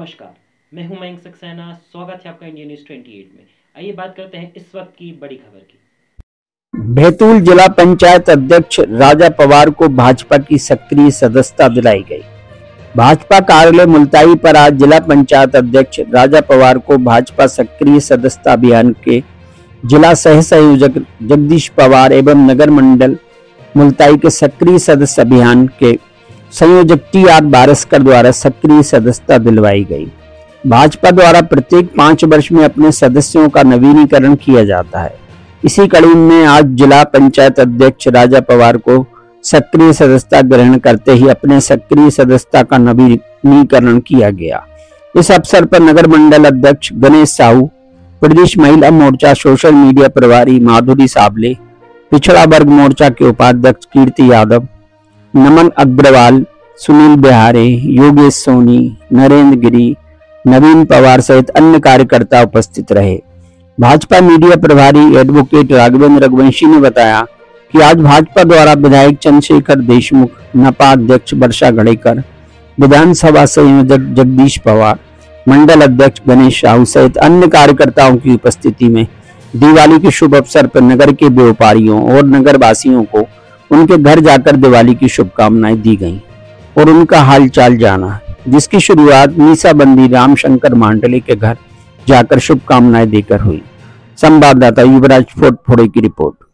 नमस्कार, मैं हूं मयंक सक्सेना। स्वागत है आपका इंडिया न्यूज 28 में। आइए बात करते हैं इस वक्त की बड़ी खबर की। बैतूल जिला पंचायत अध्यक्ष राजा पवार को भाजपा की सक्रिय सदस्यता दिलाई गई। भाजपा कार्यालय मुल्ताई पर आज जिला पंचायत अध्यक्ष राजा पवार को भाजपा सक्रिय सदस्यता अभियान के जिला सह संयोजक जगदीश पवार एवं नगर मंडल मुल्ताई के सक्रिय सदस्य अभियान के संयोजक टी.आर. बारस्कर द्वारा सक्रिय सदस्यता दिलवाई गई। भाजपा द्वारा प्रत्येक 5 वर्ष में अपने सदस्यों का नवीनीकरण किया जाता है। इसी कड़ी में आज जिला पंचायत अध्यक्ष राजा पवार को सक्रिय सदस्यता ग्रहण करते ही अपने सक्रिय सदस्यता का नवीनीकरण किया गया। इस अवसर पर नगर मंडल अध्यक्ष गणेश साहू, प्रदेश महिला मोर्चा सोशल मीडिया प्रभारी माधुरी साबले, पिछड़ा वर्ग मोर्चा के उपाध्यक्ष कीर्ति यादव, नमन अग्रवाल, सुनील बिहारे, योगेश सोनी, नरेंद्र गिरी, नवीन पवार सहित अन्य कार्यकर्ता उपस्थित रहे। भाजपा मीडिया प्रभारी एडवोकेट राघवेंद्र रघुवंशी ने बताया कि आज भाजपा द्वारा विधायक चंद्रशेखर देशमुख, नपा अध्यक्ष वर्षा गणेकर, विधानसभा संयोजक जगदीश पवार, मंडल अध्यक्ष गणेश साहू सहित अन्य कार्यकर्ताओं की उपस्थिति में दिवाली के शुभ अवसर पर नगर के व्यापारियों और नगर वासियों को उनके घर जाकर दिवाली की शुभकामनाएं दी गईं और उनका हालचाल जाना, जिसकी शुरुआत मीसाबंदी रामशंकर मांडले के घर जाकर शुभकामनाएं देकर हुई। संवाददाता युवराज फोड़े की रिपोर्ट।